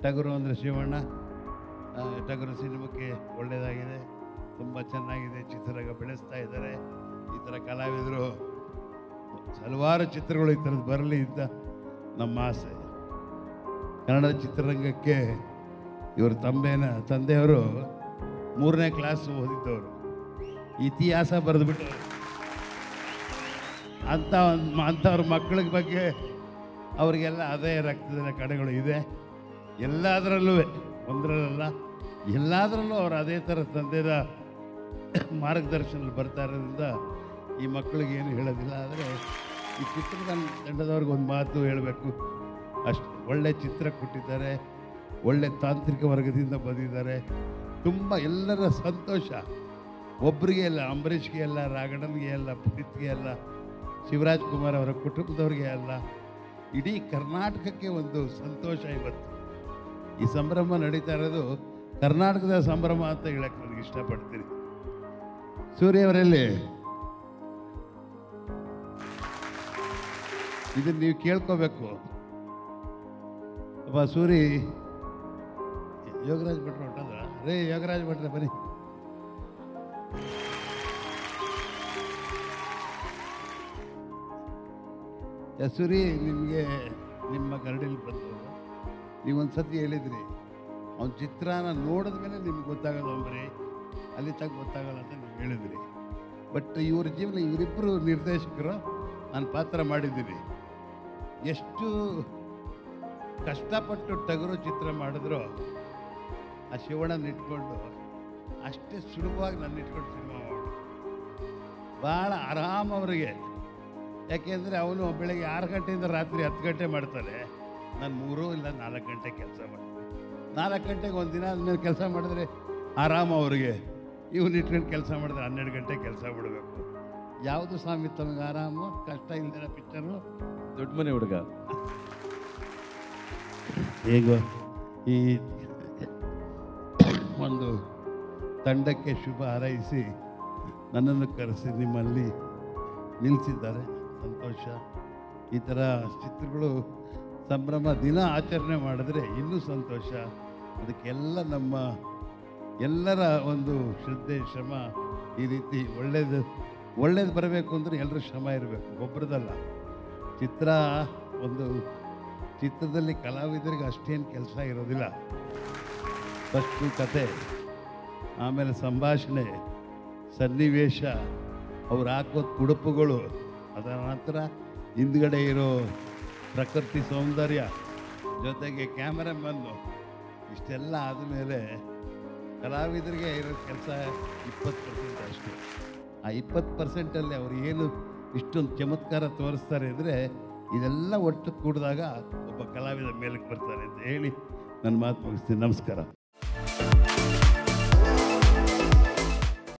ಟಗರು ಅಂದರೆ ಶಿವಣ್ಣ. ಟಗರು ಸಿನಿಮಾಕ್ಕೆ ಒಳ್ಳೆಯದಾಗಿದೆ, ತುಂಬ ಚೆನ್ನಾಗಿದೆ, ಚಿತ್ರರಂಗ ಬೆಳೆಸ್ತಾ ಇದ್ದಾರೆ. ಈ ಥರ ಕಲಾವಿದರು ಹಲವಾರು ಚಿತ್ರಗಳು ಈ ಥರದ್ದು ಬರಲಿ ಅಂತ ನಮ್ಮ ಆಸೆ. ಕನ್ನಡ ಚಿತ್ರರಂಗಕ್ಕೆ ಇವರು ತಂದೆಯವರು 3ನೇ ಕ್ಲಾಸ್ ಓದಿದ್ದವರು, ಇತಿಹಾಸ ಬರೆದುಬಿಟ್ಟು ಅಂಥವ್ರ ಮಕ್ಕಳ ಬಗ್ಗೆ ಅವರಿಗೆಲ್ಲ ಅದೇ ರಕ್ತದ ಕಡೆಗಳು ಇದೆ. ಎಲ್ಲದರಲ್ಲೂ ಒಂದರಲ್ಲ ಎಲ್ಲದರಲ್ಲೂ ಅವರು ಅದೇ ಥರ ತಂದೆಯ ಮಾರ್ಗದರ್ಶನದಲ್ಲಿ ಬರ್ತಾ ಇರೋದ್ರಿಂದ ಈ ಮಕ್ಕಳಿಗೆ ಏನು ಹೇಳೋದಿಲ್ಲ. ಆದರೆ ಈ ತಂಡದವ್ರಿಗೆ ಒಂದು ಮಾತು ಹೇಳಬೇಕು, ಅಷ್ಟು ಒಳ್ಳೆ ಚಿತ್ರ ಕೊಟ್ಟಿದ್ದಾರೆ, ಒಳ್ಳೆ ತಾಂತ್ರಿಕ ವರ್ಗದಿಂದ ಬಂದಿದ್ದಾರೆ. ತುಂಬ ಎಲ್ಲರ ಸಂತೋಷ, ಒಬ್ಬರಿಗೆ ಅಲ್ಲ, ಅಂಬರೀಷ್ಗೆ ಅಲ್ಲ, ರಾಘಣ್ಣನಿಗೆ ಅಲ್ಲ, ಪುನೀತ್ಗೆ ಅಲ್ಲ, ಶಿವರಾಜ್ ಕುಮಾರ್ ಅವರ ಕುಟುಂಬದವ್ರಿಗೆ ಅಲ್ಲ, ಇಡೀ ಕರ್ನಾಟಕಕ್ಕೆ ಒಂದು ಸಂತೋಷ. ಇವತ್ತು ಈ ಸಂಭ್ರಮ ನಡೀತಾ ಇರೋದು ಕರ್ನಾಟಕದ ಸಂಭ್ರಮ ಅಂತ ಹೇಳಕ್ಕೆ ನನಗೆ ಇಷ್ಟಪಡ್ತೀನಿ. ಸೂರ್ಯವರಲ್ಲಿ ಇದನ್ನು ನೀವು ಕೇಳ್ಕೋಬೇಕು. ಅಪ್ಪ ಸೂರಿ, ಯೋಗರಾಜ್ ಭಟ್ರು ಹೊಂಟದ್ರ? ರೇ ಯೋಗರಾಜ್ ಭಟ್ರೆ ಬನ್ನಿ. ಸೂರಿ, ನಿಮಗೆ ನಿಮ್ಮ ಗರಡಿಲಿ ಬಂದು ನೀವೊಂದು ಸತಿ ಹೇಳಿದ್ರಿ, ಅವನ ಚಿತ್ರನ ನೋಡಿದ ಮೇಲೆ ನಿಮ್ಗೆ ಗೊತ್ತಾಗೋದು ಅಂಬರಿ, ಅಲ್ಲಿ ತಗ ಗೊತ್ತಾಗಲ್ಲ ಅಂತ ನೀವು ಹೇಳಿದ್ರಿ. ಬಟ್ ಇವ್ರ ಜೀವನ, ಇವರಿಬ್ಬರು ನಿರ್ದೇಶಕರು ನಾನು ಪಾತ್ರ ಮಾಡಿದ್ದೀನಿ. ಎಷ್ಟು ಕಷ್ಟಪಟ್ಟು ಟಗರು ಚಿತ್ರ ಮಾಡಿದ್ರು ಆ ಶಿವಣ್ಣನ ಇಟ್ಕೊಂಡು ಅಷ್ಟೇ ಸುಲಭವಾಗಿ ನನ್ನ ಇಟ್ಕೊಂಡು ಸಿನಿಮಾ ಮಾಡಿ ಭಾಳ ಆರಾಮ ಅವರಿಗೆ. ಯಾಕೆಂದರೆ ಅವನು ಬೆಳಗ್ಗೆ 6 ಗಂಟೆಯಿಂದ ರಾತ್ರಿ 10 ಗಂಟೆ ಮಾಡ್ತಾನೆ, ನಾನು 3 ಇಲ್ಲ 4 ಗಂಟೆ ಕೆಲಸ ಮಾಡ್ತೀನಿ. 4 ಗಂಟೆಗೆ ಒಂದು ದಿನ ಆದಮೇಲೆ ಕೆಲಸ ಮಾಡಿದ್ರೆ ಆರಾಮ ಅವರಿಗೆ. ಇವನು ಇಟ್ಕೊಂಡು ಕೆಲಸ ಮಾಡಿದ್ರೆ 12 ಗಂಟೆ ಕೆಲಸ ಬಿಡಬೇಕು. ಯಾವುದು ಸ್ವಾಮಿ ತಮಗೆ ಆರಾಮು? ಕಷ್ಟ ಇಲ್ದಿರ ಪಿಕ್ಚರು ದೊಡ್ಡ ಮನೆ ಹುಡುಗ. ಹೇಗೋ ಈ ಒಂದು ತಂಡಕ್ಕೆ ಶುಭ ಹಾರೈಸಿ ನನ್ನನ್ನು ಕರೆಸಿ ನಿಮ್ಮಲ್ಲಿ ನಿಲ್ಲಿಸಿದ್ದಾರೆ, ಸಂತೋಷ. ಈ ಥರ ಚಿತ್ರಗಳು ಸಂಭ್ರಮ ದಿನ ಆಚರಣೆ ಮಾಡಿದ್ರೆ ಇನ್ನೂ ಸಂತೋಷ. ಅದಕ್ಕೆಲ್ಲ ನಮ್ಮ ಎಲ್ಲರ ಒಂದು ಶ್ರದ್ಧೆ, ಶ್ರಮ, ಈ ರೀತಿ ಒಳ್ಳೇದು ಬರಬೇಕು ಅಂದರೆ ಎಲ್ಲರ ಶ್ರಮ ಇರಬೇಕು, ಒಬ್ಬರದಲ್ಲ. ಚಿತ್ರದಲ್ಲಿ ಕಲಾವಿದರಿಗೆ ಅಷ್ಟೇನು ಕೆಲಸ ಇರೋದಿಲ್ಲ. ಫಸ್ಟು ಕತೆ, ಆಮೇಲೆ ಸಂಭಾಷಣೆ, ಸನ್ನಿವೇಶ, ಅವ್ರು ಹಾಕೋ ಉಡುಪುಗಳು, ಅದರ ನಂತರ ಹಿಂದ್ಗಡೆ ಇರೋ ಪ್ರಕೃತಿ ಸೌಂದರ್ಯ, ಜೊತೆಗೆ ಕ್ಯಾಮರಾಮನ್ನು, ಇಷ್ಟೆಲ್ಲ ಆದಮೇಲೆ ಕಲಾವಿದರಿಗೆ ಇರೋ ಕೆಲಸ 20% ಅಷ್ಟೇ. ಆ 20%ಅಲ್ಲಿ ಅವರು ಏನು ಇಷ್ಟೊಂದು ಚಮತ್ಕಾರ ತೋರಿಸ್ತಾರೆ ಅಂದರೆ ಇದೆಲ್ಲ ಒಟ್ಟು ಕೂಡಿದಾಗ ಒಬ್ಬ ಕಲಾವಿದ ಮೇಲಕ್ಕೆ ಬರ್ತಾರೆ ಅಂತ ಹೇಳಿ ನನ್ನ ಮಾತು ಮುಗಿಸ್ತೀನಿ. ನಮಸ್ಕಾರ.